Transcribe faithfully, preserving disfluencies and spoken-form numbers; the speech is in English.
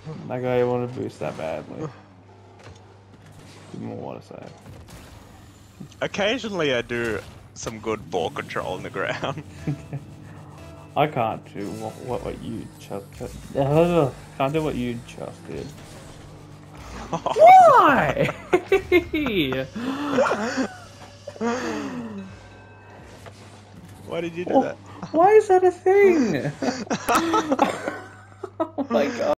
That guy wanted to boost that badly. Didn't know what to say. Occasionally I do some good ball control on the ground. I can't do what, what, what you just uh, can't do what you just did. Why? Why did you do Oh, that? why is that a thing? Oh my god.